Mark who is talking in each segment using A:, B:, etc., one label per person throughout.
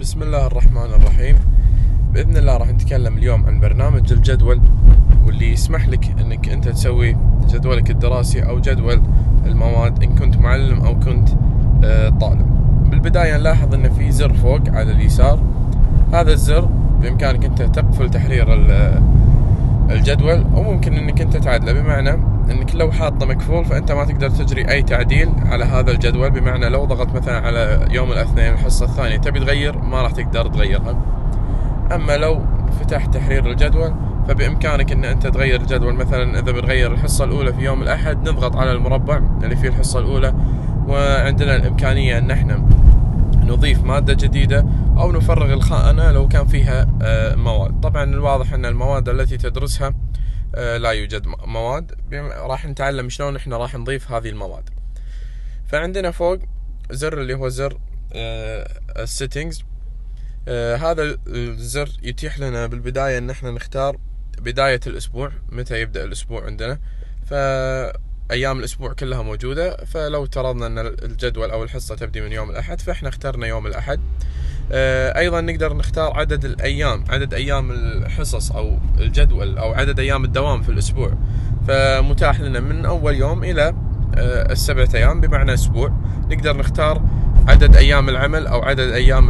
A: بسم الله الرحمن الرحيم. بإذن الله راح نتكلم اليوم عن برنامج الجدول، واللي يسمح لك أنك أنت تسوي جدولك الدراسي أو جدول المواد إن كنت معلم أو كنت طالب. بالبداية نلاحظ أن في زر فوق على اليسار، هذا الزر بإمكانك أنت تقفل تحرير الجدول، أو ممكن أنك أنت تعدله، بمعنى أنك لو حاطه مكفول فأنت ما تقدر تجري أي تعديل على هذا الجدول. بمعنى لو ضغط مثلا على يوم الاثنين الحصة الثانية تبي تغير، ما راح تقدر تغيرها. أما لو فتحت تحرير الجدول فبإمكانك أن أنت تغير الجدول. مثلا إذا بنغير الحصة الأولى في يوم الأحد نضغط على المربع اللي فيه الحصة الأولى، وعندنا الإمكانية أن احنا نضيف مادة جديدة أو نفرغ الخانة لو كان فيها مواد. طبعا الواضح أن المواد التي تدرسها لا يوجد مواد، راح نتعلم شلون احنا راح نضيف هذه المواد. فعندنا فوق زر اللي هو زر السيتنجز. هذا الزر يتيح لنا بالبداية ان احنا نختار بداية الاسبوع، متى يبدأ الاسبوع عندنا. فايام الاسبوع كلها موجودة، فلو افترضنا ان الجدول او الحصة تبدي من يوم الاحد فاحنا اخترنا يوم الاحد. ايضا نقدر نختار عدد الايام، عدد ايام الحصص او الجدول او عدد ايام الدوام في الاسبوع. فمتاح لنا من اول يوم الى السبعة ايام، بمعنى اسبوع. نقدر نختار عدد ايام العمل او عدد ايام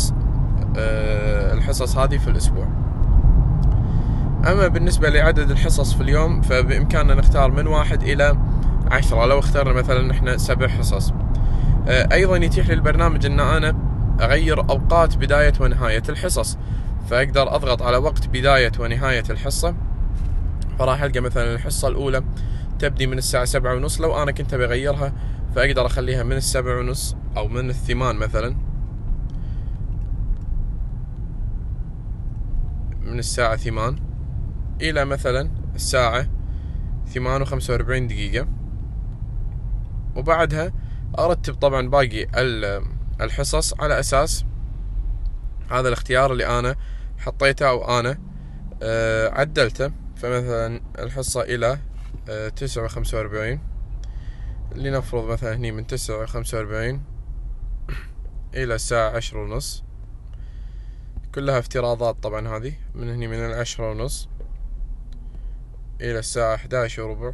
A: الحصص هذه في الاسبوع. اما بالنسبة لعدد الحصص في اليوم فبامكاننا نختار من 1 إلى 10. لو اخترنا مثلا احنا 7 حصص. ايضا يتيح للبرنامج ان انا اغير اوقات بداية ونهاية الحصص، فاقدر اضغط على وقت بداية ونهاية الحصة، فراح القى مثلا الحصة الاولى تبدي من الساعة 7:30. لو انا كنت بغيرها فاقدر اخليها من 7:30 او من 8 مثلا، من الساعة 8 الى مثلا الساعة 8:45. وبعدها ارتب طبعا باقي الحصص على اساس هذا الاختيار اللي انا حطيته او انا عدلته. فمثلا الحصة الى 9:45، لنفرض مثلا هني من 9:45 الى الساعة 10:30. كلها افتراضات طبعا، هذه من هني من 10:30 الى الساعة 11:15،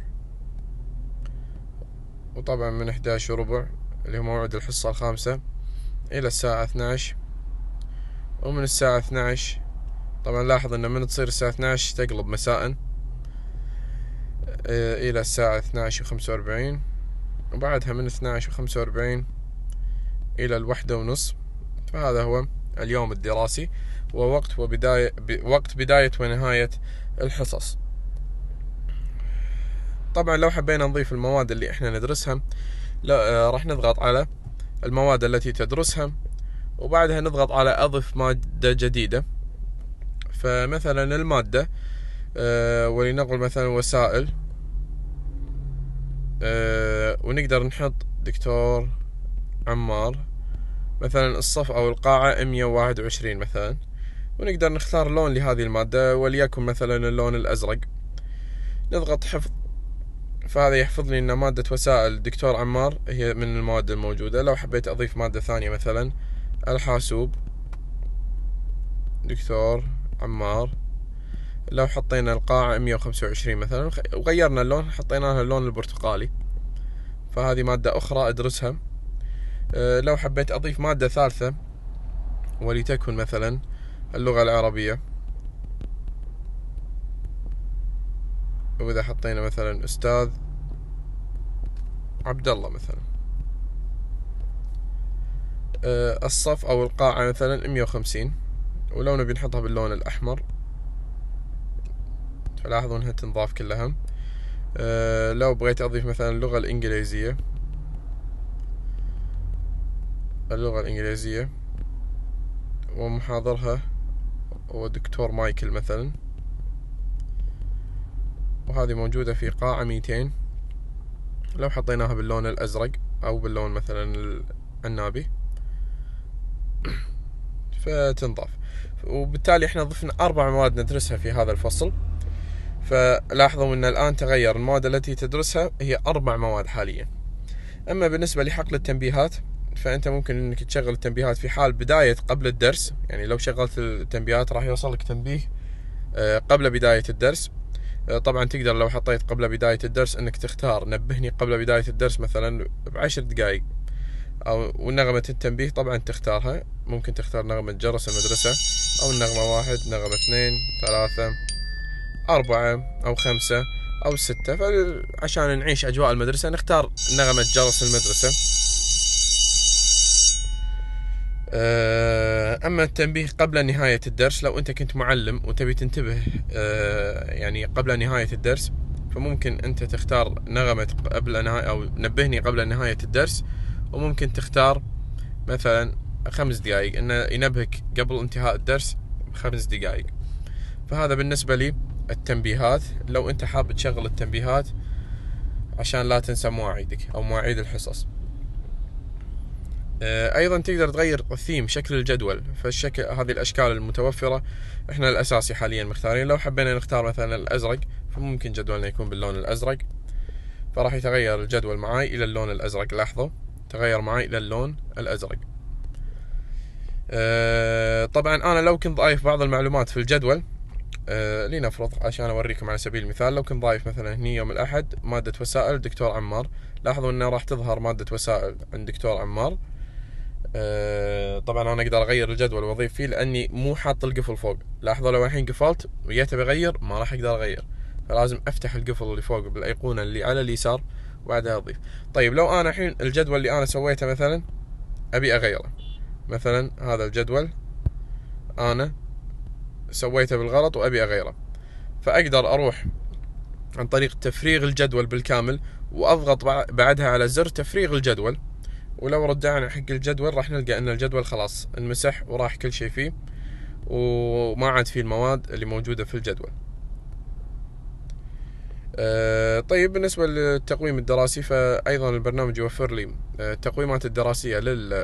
A: وطبعا من 11:15 اللي هو موعد الحصة الخامسة الى الساعة 12. ومن الساعة 12 طبعا لاحظ ان من تصير الساعة 12 تقلب مساء الى الساعة 12:45، وبعدها من 12:45 الى 1:30. فهذا هو اليوم الدراسي، ووقت وقت بداية ونهاية الحصص. طبعا لو حبينا نضيف المواد اللي احنا ندرسها راح نضغط على المواد التي تدرسها، وبعدها نضغط على اضف مادة جديدة. فمثلا المادة ولنقل مثلا وسائل، ونقدر نحط دكتور عمار مثلا. الصف او القاعة 121 مثلا، ونقدر نختار لون لهذه المادة، وليكن مثلا اللون الازرق. نضغط حفظ، فهذا يحفظ لي ان مادة وسائل دكتور عمار هي من المواد الموجودة. لو حبيت اضيف مادة ثانية مثلا الحاسوب دكتور عمار، لو حطينا القاعة 125 مثلا وغيرنا اللون، حطينا لها اللون البرتقالي، فهذه مادة اخرى ادرسها. لو حبيت اضيف مادة ثالثة ولتكن مثلا اللغة العربية، واذا حطينا مثلا استاذ عبد الله مثلا. الصف او القاعة مثلا 150، ولو نبي نحطها باللون الاحمر فلاحظوا انها تنضاف كلها. لو بغيت اضيف مثلا اللغة الانجليزية ومحاضرها هو دكتور مايكل مثلا، وهذه موجودة في قاعة 200. لو حطيناها باللون الازرق او باللون مثلا العنابي فتنضاف. وبالتالي احنا ضفنا 4 مواد ندرسها في هذا الفصل. فلاحظوا ان الان تغير المواد التي تدرسها هي 4 مواد حاليا. اما بالنسبة لحقل التنبيهات فأنت ممكن إنك تشغل التنبيهات في حال بداية قبل الدرس. يعني لو شغلت التنبيهات راح يوصلك تنبيه قبل بداية الدرس. طبعا تقدر لو حطيت قبل بداية الدرس إنك تختار نبهني قبل بداية الدرس مثلا ب10 دقائق، أو نغمة التنبيه طبعا تختارها. ممكن تختار نغمة جرس المدرسة، أو النغمة 1، نغمة 2، 3، 4 أو 5 أو 6. فعشان نعيش أجواء المدرسة نختار نغمة جرس المدرسة. أما التنبيه قبل نهاية الدرس، لو أنت كنت معلم وتبي تنتبه يعني قبل نهاية الدرس، فممكن أنت تختار نغمة قبل نهاية أو نبهني قبل نهاية الدرس. وممكن تختار مثلا 5 دقائق، إنه ينبهك قبل انتهاء الدرس ب5 دقائق. فهذا بالنسبة لي التنبيهات. لو أنت حاب تشغل التنبيهات عشان لا تنسى مواعيدك أو مواعيد الحصص. أيضا تقدر تغير الثيم، شكل الجدول. فالشكل هذه الأشكال المتوفرة إحنا الأساسي حاليا مختارين. لو حبينا نختار مثلا الأزرق، فممكن جدولنا يكون باللون الأزرق، فراح يتغير الجدول معاي إلى اللون الأزرق. لاحظوا تغير معاي إلى اللون الأزرق. طبعا أنا لو كنت ضايف بعض المعلومات في الجدول، لنفرض عشان أوريكم على سبيل المثال، لو كنت ضايف مثلا هني يوم الأحد مادة وسائل دكتور عمار، لاحظوا أنه راح تظهر مادة وسائل عند دكتور عمار. طبعا أنا أقدر أغير الجدول وأضيف فيه لأني مو حاط القفل فوق. لاحظوا لو الحين قفلت وجيت بغير ما راح أقدر أغير، فلازم أفتح القفل اللي فوق بالأيقونة اللي على اليسار وبعدها أضيف. طيب لو أنا الحين الجدول اللي أنا سويته مثلا أبي أغيره، مثلا هذا الجدول أنا سويته بالغلط وأبي أغيره، فأقدر أروح عن طريق تفريغ الجدول بالكامل وأضغط بعدها على زر تفريغ الجدول. ولو رجعنا حق الجدول راح نلقى أن الجدول خلاص انمسح وراح كل شيء فيه، وما عاد فيه المواد اللي موجودة في الجدول. طيب بالنسبة للتقويم الدراسي، فأيضا البرنامج يوفر لي التقويمات الدراسية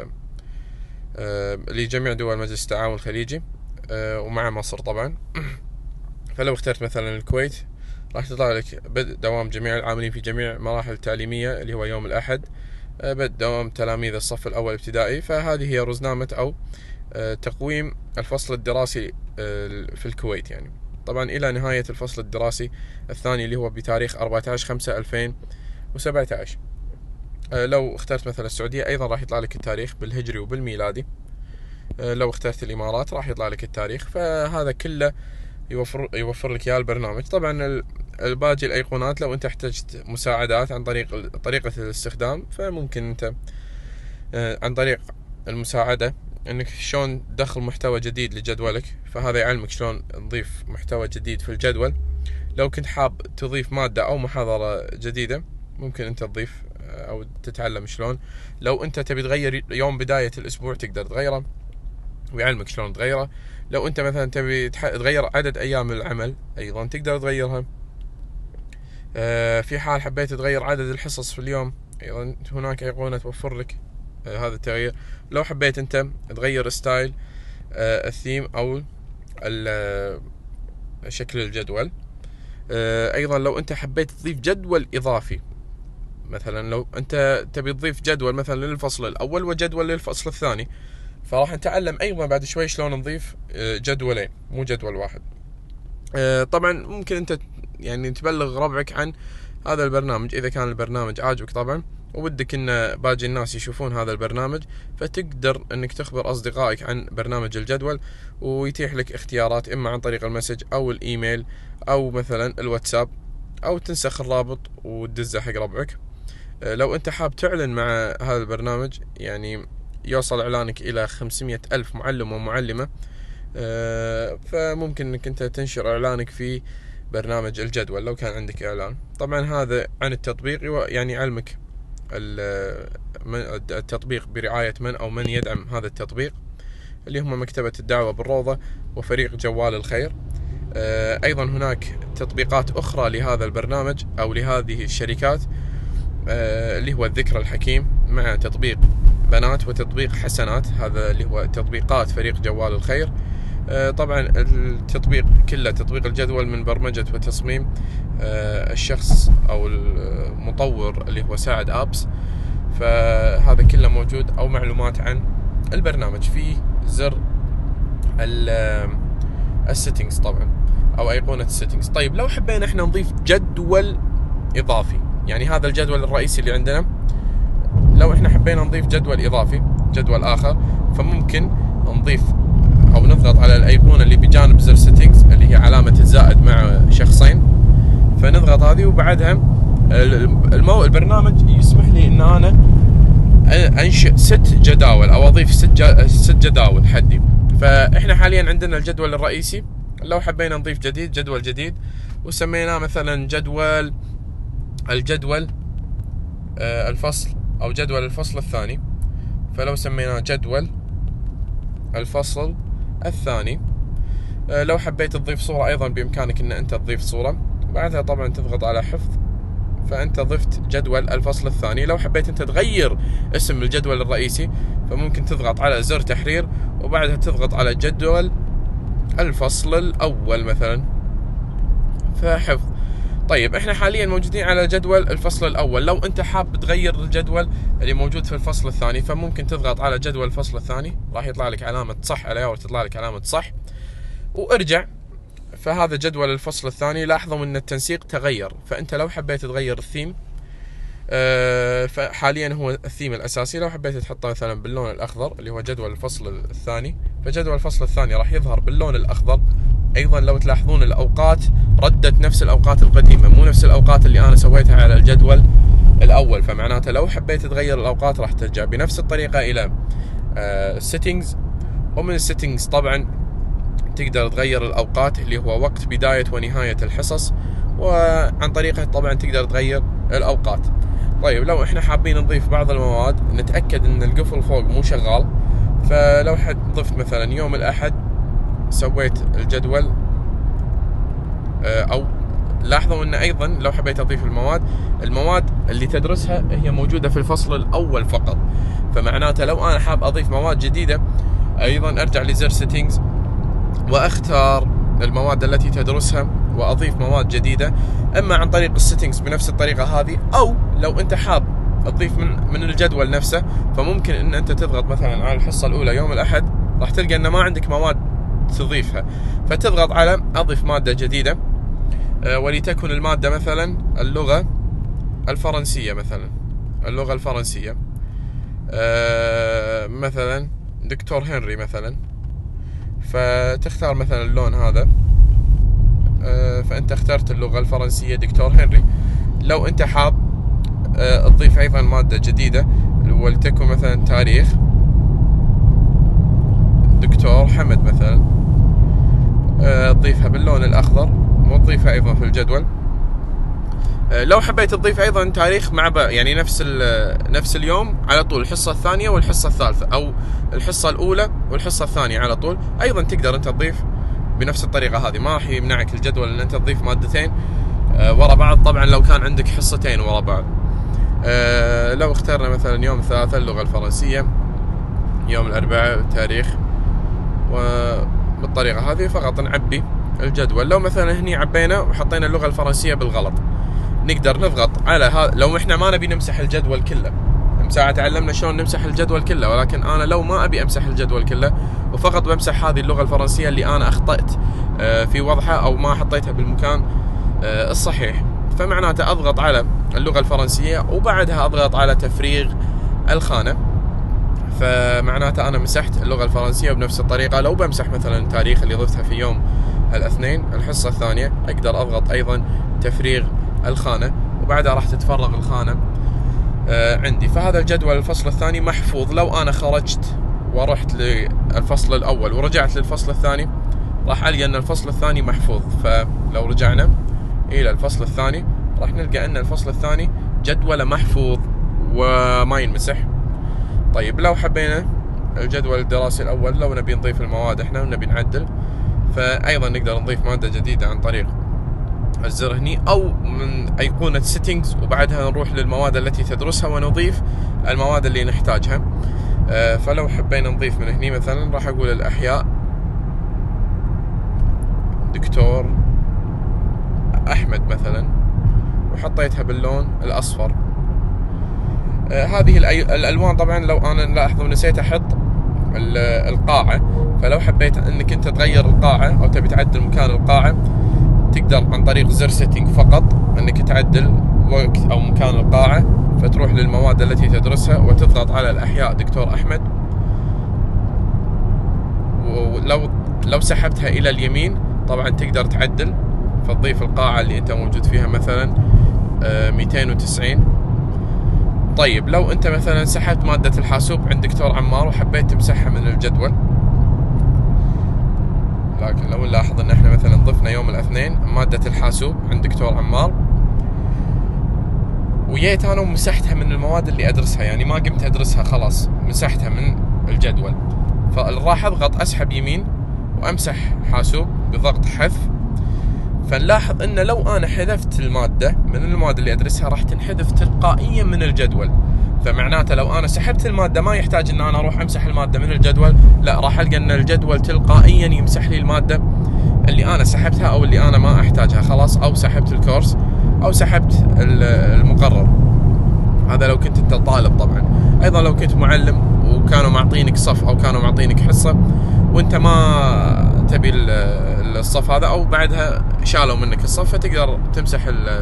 A: لجميع دول مجلس التعاون الخليجي ومع مصر طبعا. فلو اخترت مثلا الكويت راح تطلع لك بدء دوام جميع العاملين في جميع المراحل التعليمية اللي هو يوم الأحد، بدء دوام تلاميذ الصف الأول ابتدائي. فهذه هي رزنامة أو تقويم الفصل الدراسي في الكويت يعني. طبعا إلى نهاية الفصل الدراسي الثاني اللي هو بتاريخ 14/5/2017. لو اخترت مثلا السعودية أيضا راح يطلع لك التاريخ بالهجري وبالميلادي. لو اخترت الإمارات راح يطلع لك التاريخ. فهذا كله يوفر لك اياه البرنامج. طبعا باقي الايقونات لو انت احتجت مساعدات عن طريقة الاستخدام، فممكن انت عن طريق المساعدة انك شلون تدخل محتوى جديد لجدولك، فهذا يعلمك شلون نضيف محتوى جديد في الجدول. لو كنت حاب تضيف مادة او محاضرة جديدة ممكن انت تضيف او تتعلم شلون. لو انت تبي تغير يوم بداية الاسبوع تقدر تغيره ويعلمك شلون تغيره. لو انت مثلا تبي تغير عدد ايام العمل ايضا تقدر تغيرها. في حال حبيت تغير عدد الحصص في اليوم ايضا هناك ايقونة توفر لك هذا التغيير. لو حبيت انت تغير ستايل الثيم او شكل الجدول. ايضا لو انت حبيت تضيف جدول اضافي، مثلا لو انت تبي تضيف جدول مثلا للفصل الاول وجدول للفصل الثاني، فراح نتعلم ايضا بعد شوي شلون نضيف جدولين مو جدول واحد. طبعا ممكن انت يعني تبلغ ربعك عن هذا البرنامج اذا كان البرنامج عاجبك طبعا وودك ان باقي الناس يشوفون هذا البرنامج، فتقدر انك تخبر اصدقائك عن برنامج الجدول ويتيح لك اختيارات اما عن طريق المسج او الايميل او مثلا الواتساب، او تنسخ الرابط وتدزه حق ربعك. لو انت حاب تعلن مع هذا البرنامج يعني يوصل اعلانك الى 500,000 معلم ومعلمة، فممكن انك انت تنشر اعلانك في برنامج الجدول لو كان عندك اعلان. طبعا هذا عن التطبيق يعني علمك التطبيق برعاية من او من يدعم هذا التطبيق اللي هم مكتبة الدعوة بالروضة وفريق جوال الخير. ايضا هناك تطبيقات اخرى لهذا البرنامج او لهذه الشركات اللي هو الذكرى الحكيم مع تطبيق بنات وتطبيق حسنات، هذا اللي هو تطبيقات فريق جوال الخير. طبعا التطبيق كله تطبيق الجدول من برمجة وتصميم الشخص أو المطور اللي هو ساعد أبس. فهذا كله موجود، او معلومات عن البرنامج. في زر السيتنجز طبعا، او ايقونة السيتنجز. طيب لو حبينا احنا نضيف جدول اضافي، يعني هذا الجدول الرئيسي اللي عندنا، لو احنا حبينا نضيف جدول اضافي، جدول اخر، فممكن نضيف او نضغط على الايقونة اللي بجانب زر سيتنجز اللي هي علامة الزائد مع شخصين، فنضغط هذه، وبعدها البرنامج يسمح لي ان انا انشئ 6 جداول او اضيف 6 جداول حدي. فاحنا حاليا عندنا الجدول الرئيسي، لو حبينا نضيف جدول جديد وسميناه مثلا الجدول الفصل، او جدول الفصل الثاني، فلو سميناه جدول الفصل الثاني. لو حبيت تضيف صورة ايضا بامكانك ان انت تضيف صورة، وبعدها طبعا تضغط على حفظ، فانت ضفت جدول الفصل الثاني. لو حبيت انت تغير اسم الجدول الرئيسي، فممكن تضغط على زر تحرير، وبعدها تضغط على جدول الفصل الاول مثلا، فحفظ. طيب احنا حاليا موجودين على جدول الفصل الاول. لو انت حاب تغير الجدول اللي موجود في الفصل الثاني، فممكن تضغط على جدول الفصل الثاني، راح يطلع لك علامة صح عليها، وتطلع لك علامة صح، وارجع. فهذا جدول الفصل الثاني. لاحظوا ان التنسيق تغير، فانت لو حبيت تغير الثيم، فحاليا هو الثيم الاساسي، لو حبيت تحطه مثلا باللون الاخضر اللي هو جدول الفصل الثاني، فجدول الفصل الثاني راح يظهر باللون الاخضر. ايضا لو تلاحظون الاوقات ردت نفس الاوقات القديمه، مو نفس الاوقات اللي انا سويتها على الجدول الاول. فمعناته لو حبيت تغير الاوقات راح ترجع بنفس الطريقه الى السيتنجز، ومن السيتنجز طبعا تقدر تغير الاوقات اللي هو وقت بدايه ونهايه الحصص، وعن طريقه طبعا تقدر تغير الاوقات. طيب لو احنا حابين نضيف بعض المواد، نتاكد ان القفل فوق مو شغال، فلو ضفت مثلا يوم الاحد، سويت الجدول، او لاحظوا ان ايضا لو حبيت اضيف المواد اللي تدرسها هي موجوده في الفصل الاول فقط. فمعناته لو انا حاب اضيف مواد جديده، ايضا ارجع لزر سيتنجز واختار المواد التي تدرسها واضيف مواد جديده، اما عن طريق السيتنجز بنفس الطريقه هذه، او لو انت حاب تضيف من الجدول نفسه، فممكن ان انت تضغط مثلا على الحصه الاولى يوم الاحد، راح تلقى ان ما عندك مواد تضيفها، فتضغط على اضف ماده جديده، ولتكن الماده مثلا اللغه الفرنسيه، مثلا اللغه الفرنسيه، مثلا دكتور هنري مثلا، فتختار مثلا اللون هذا، فانت اخترت اللغة الفرنسية دكتور هنري. لو انت حاب تضيف ايضا مادة جديدة ولتكن مثلا تاريخ دكتور حمد مثلا، تضيفها باللون الاخضر وتضيفها ايضا في الجدول. لو حبيت تضيف ايضا تاريخ مع يعني نفس اليوم على طول، الحصة الثانية والحصة الثالثة، او الحصة الاولى والحصة الثانية على طول، ايضا تقدر انت تضيف بنفس الطريقة هذه. ما راح يمنعك الجدول ان انت تضيف مادتين ورا بعض، طبعا لو كان عندك حصتين ورا بعض. لو اخترنا مثلا يوم الثلاثاء اللغة الفرنسية، يوم الاربعاء تاريخ، وبالطريقة هذه فقط نعبي الجدول. لو مثلا هني عبينا وحطينا اللغة الفرنسية بالغلط، نقدر نضغط على هذا. لو احنا ما نبي نمسح الجدول كله، ساعة تعلمنا شلون نمسح الجدول كله، ولكن انا لو ما ابي امسح الجدول كله وفقط بمسح هذه اللغة الفرنسية اللي انا اخطأت في وضعها او ما حطيتها بالمكان الصحيح، فمعناته اضغط على اللغة الفرنسية وبعدها اضغط على تفريغ الخانة، فمعناته انا مسحت اللغة الفرنسية. وبنفس الطريقة لو بمسح مثلا التاريخ اللي ضفتها في يوم الاثنين الحصة الثانية، اقدر اضغط ايضا تفريغ الخانة، وبعدها راح تتفرغ الخانة عندي. فهذا الجدول الفصل الثاني محفوظ. لو انا خرجت ورحت للفصل الاول ورجعت للفصل الثاني، راح القى ان الفصل الثاني محفوظ. فلو رجعنا الى الفصل الثاني راح نلقى ان الفصل الثاني جدوله محفوظ وما ينمسح. طيب لو حبينا الجدول الدراسي الاول، لو نبي نضيف المواد احنا ونبي نعدل، فايضا نقدر نضيف مادة جديدة عن طريق الزر هني، او من ايقونة سيتنجز، وبعدها نروح للمواد التي تدرسها ونضيف المواد اللي نحتاجها. فلو حبينا نضيف من هني مثلا راح اقول الاحياء دكتور احمد مثلا، وحطيتها باللون الاصفر. هذه الألوان طبعا لو أنا لاحظوا نسيت أحط القاعة، فلو حبيت أنك أنت تغير القاعة أو تبي تعدل مكان القاعة تقدر عن طريق زر سيتنج فقط أنك تعدل وقت أو مكان القاعة، فتروح للمواد التي تدرسها وتضغط على الأحياء دكتور أحمد، ولو سحبتها إلى اليمين طبعا تقدر تعدل، فتضيف القاعة اللي أنت موجود فيها مثلا 290. طيب لو أنت مثلا سحبت مادة الحاسوب عند دكتور عمار وحبيت تمسحها من الجدول، لكن لو نلاحظ أن احنا مثلا ضفنا يوم الاثنين مادة الحاسوب عند دكتور عمار، وجيت أنا ومسحتها من المواد اللي أدرسها، يعني ما قمت أدرسها خلاص مسحتها من الجدول، فراح أضغط أسحب يمين وأمسح حاسوب بضغط حذف، فنلاحظ أن لو أنا حذفت المادة من المواد اللي أدرسها راح تنحذف تلقائيا من الجدول، فمعناته لو أنا سحبت المادة ما يحتاج أن أنا أروح أمسح المادة من الجدول، لا راح ألقى أن الجدول تلقائيا يمسح لي المادة اللي أنا سحبتها أو اللي أنا ما أحتاجها خلاص، أو سحبت الكورس أو سحبت المقرر. هذا لو كنت أنت طالب طبعا. أيضا لو كنت معلم وكانوا معطينك صف أو كانوا معطينك حصة وأنت ما تبي الصف هذا، أو بعدها شالوا منك الصف، فتقدر تمسح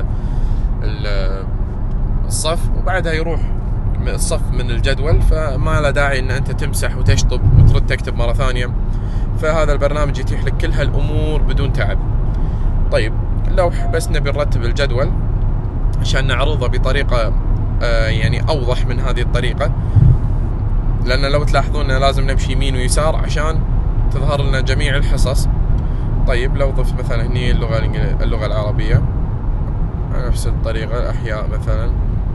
A: الصف وبعدها يروح الصف من الجدول، فما له داعي أن أنت تمسح وتشطب وترد تكتب مرة ثانية. فهذا البرنامج يتيح لك كل هالأمور بدون تعب. طيب لو بس نبي نرتب الجدول عشان نعرضه بطريقة يعني أوضح من هذه الطريقة، لأن لو تلاحظون لازم نمشي يمين ويسار عشان تظهر لنا جميع الحصص. طيب لو ضفت مثلا هني اللغة العربية نفس الطريقة، الأحياء مثلا،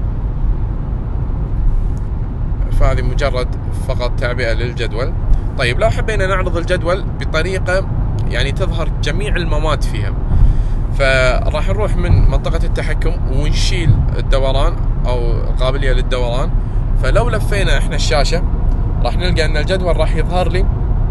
A: فهذه مجرد فقط تعبئة للجدول. طيب لو حبينا نعرض الجدول بطريقة يعني تظهر جميع المواد فيها، فراح نروح من منطقة التحكم ونشيل الدوران أو القابلية للدوران، فلو لفينا احنا الشاشة راح نلقى ان الجدول راح يظهر لي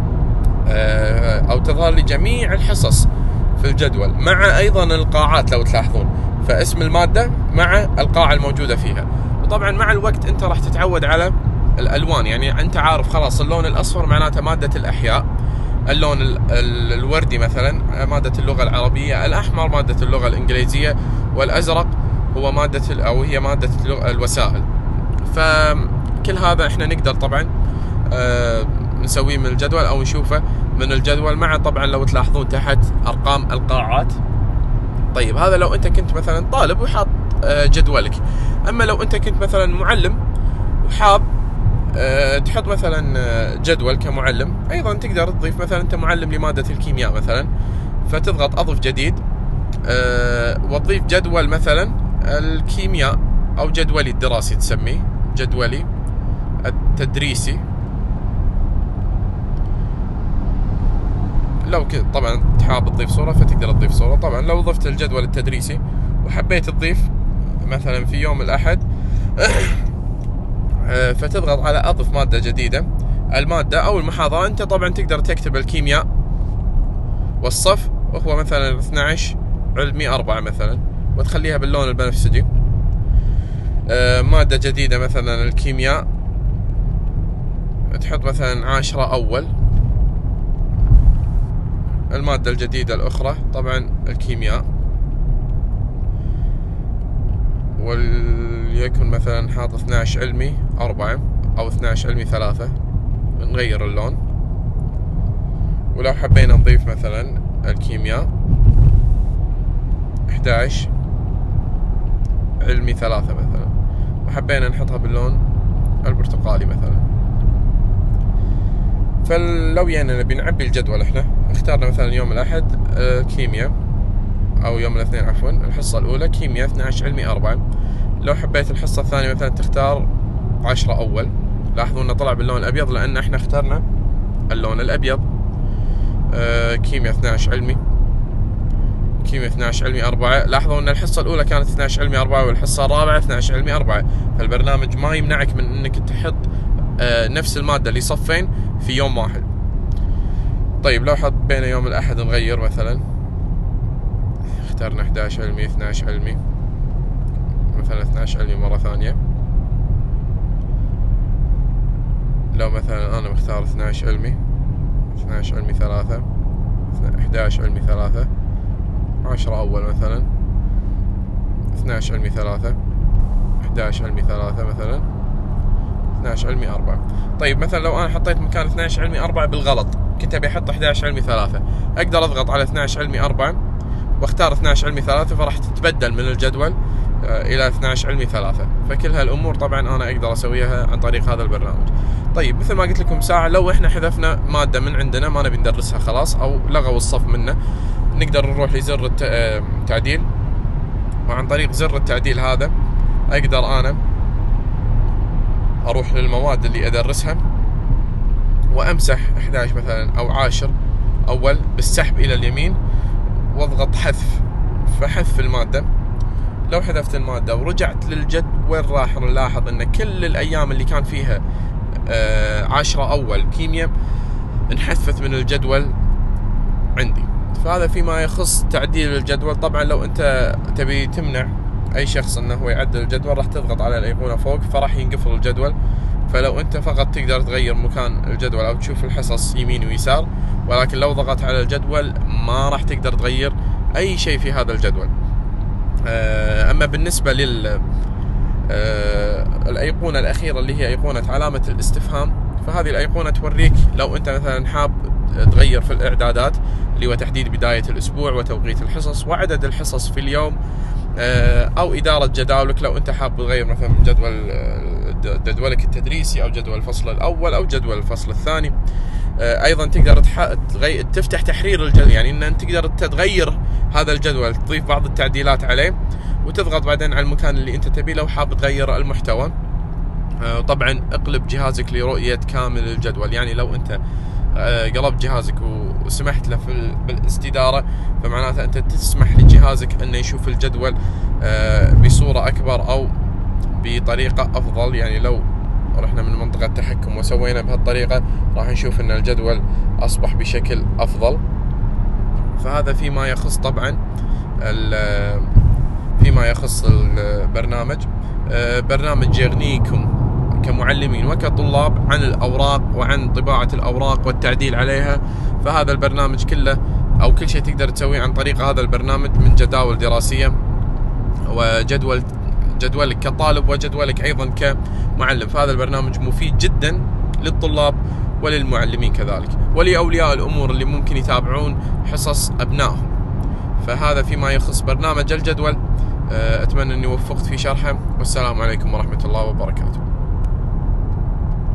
A: او تظهر لي جميع الحصص في الجدول مع ايضا القاعات لو تلاحظون، فاسم المادة مع القاعة الموجودة فيها. وطبعا مع الوقت انت راح تتعود على الالوان، يعني انت عارف خلاص اللون الاصفر معناته مادة الاحياء، اللون الوردي مثلا مادة اللغة العربية، الاحمر مادة اللغة الانجليزية، والازرق هو مادة او هي مادة الوسائل. فكل هذا احنا نقدر طبعا نسويه من الجدول او نشوفه من الجدول، مع طبعا لو تلاحظون تحت ارقام القاعات. طيب هذا لو انت كنت مثلا طالب وحاط جدولك. اما لو انت كنت مثلا معلم وحاب تحط مثلا جدول كمعلم، ايضا تقدر تضيف مثلا انت معلم لمادة الكيمياء مثلا، فتضغط اضف جديد وتضيف جدول مثلا الكيمياء او جدولي الدراسي، تسميه جدولي التدريسي. لو طبعا حاب تضيف صورة فتقدر تضيف صورة. طبعا لو ضفت الجدول التدريسي وحبيت تضيف مثلا في يوم الأحد فتضغط على أضف مادة جديدة، المادة أو المحاضرة. أنت طبعا تقدر تكتب الكيمياء والصف وهو مثلا 12 علمي 4 مثلا، وتخليها باللون البنفسجي. مادة جديدة مثلا الكيمياء تحط مثلا 10 أول. المادة الجديدة الأخرى طبعا الكيمياء، وليكن مثلا حاط 12 علمي 4 أو 12 علمي 3، نغير اللون. ولو حبينا نضيف مثلا الكيمياء 11 علمي 3 مثلا، وحبينا نحطها باللون البرتقالي مثلا. فلو يعني نبي نعبي الجدول احنا اختارنا مثلا يوم الأحد كيمياء، أو يوم الاثنين عفوا الحصة الأولى كيمياء 12 علمي 4. لو حبيت الحصة الثانية مثلا تختار 10 أول. لاحظوا انه طلع باللون الأبيض لأن احنا اخترنا اللون الأبيض. كيمياء 12 علمي، كيمياء 12 علمي 4. لاحظوا ان الحصة الأولى كانت 12 علمي 4 والحصة الرابعة 12 علمي 4، فالبرنامج ما يمنعك من انك تحط نفس المادة لصفين في يوم واحد. طيب لو حبينا يوم الأحد نغير مثلا، اخترنا 11 علمي 12 علمي مثلا 12 علمي مرة ثانية. لو مثلا أنا مختار 12 علمي، 12 علمي 3، 11 علمي 3، 10 أول مثلا، 12 علمي 3، 11 علمي 3 مثلا، 12 علمي 4. طيب مثلا لو أنا حطيت مكان 12 علمي 4 بالغلط، كنت أبي أحط 11 علمي 3، أقدر أضغط على 12 علمي 4 واختار 12 علمي 3، فراح تتبدل من الجدول إلى 12 علمي 3. فكل هالأمور طبعا أنا أقدر أسويها عن طريق هذا البرنامج. طيب مثل ما قلت لكم ساعة، لو إحنا حذفنا مادة من عندنا ما نبي ندرسها خلاص، أو لغوا الصف منه، نقدر نروح لزر التعديل، وعن طريق زر التعديل هذا أقدر أنا أروح للمواد اللي أدرسها وأمسح 11 مثلا أو 10 أول بالسحب إلى اليمين، واضغط حذف، فحذف المادة. لو حذفت المادة ورجعت للجدول راح نلاحظ ان كل الايام اللي كان فيها 10 اول كيمياء انحذفت من الجدول عندي. فهذا فيما يخص تعديل الجدول. طبعا لو انت تبي تمنع اي شخص انه هو يعدل الجدول، راح تضغط على الايقونة فوق فراح ينقفل الجدول. فلو انت فقط تقدر تغير مكان الجدول او تشوف الحصص يمين ويسار، ولكن لو ضغطت على الجدول ما راح تقدر تغير اي شيء في هذا الجدول. اما بالنسبة الأيقونة الأخيرة اللي هي أيقونة علامة الاستفهام، فهذه الأيقونة توريك لو أنت مثلا حاب تغير في الإعدادات، اللي هو تحديد بداية الأسبوع وتوقيت الحصص وعدد الحصص في اليوم، أو إدارة جداولك لو أنت حاب تغير مثلا من جدولك التدريسي أو جدول الفصل الأول أو جدول الفصل الثاني. أيضا تقدر تفتح تحرير الجدول، يعني أن أنت تقدر تغير هذا الجدول، تضيف بعض التعديلات عليه وتضغط بعدين على المكان اللي أنت تبيه لو حاب تغير المحتوى. طبعا اقلب جهازك لرؤية كامل الجدول، يعني لو أنت قلبت جهازك وسمحت له بالاستدارة، فمعناته أنت تسمح لجهازك أنه يشوف الجدول بصورة أكبر أو بطريقة أفضل. يعني لو رحنا من منطقة تحكم وسوينا بهالطريقة راح نشوف أن الجدول أصبح بشكل أفضل. فهذا فيما يخص طبعا فيما يخص البرنامج. برنامج يغنيكم كمعلمين وكطلاب عن الأوراق وعن طباعة الأوراق والتعديل عليها. فهذا البرنامج كله أو كل شيء تقدر تسويه عن طريق هذا البرنامج، من جداول دراسية جدولك كطالب وجدولك أيضا كمعلم. فهذا البرنامج مفيد جدا للطلاب وللمعلمين كذلك، ولأولياء الأمور اللي ممكن يتابعون حصص أبنائهم. فهذا فيما يخص برنامج الجدول. أتمنى أني وفقت في شرحه، والسلام عليكم ورحمة الله وبركاته.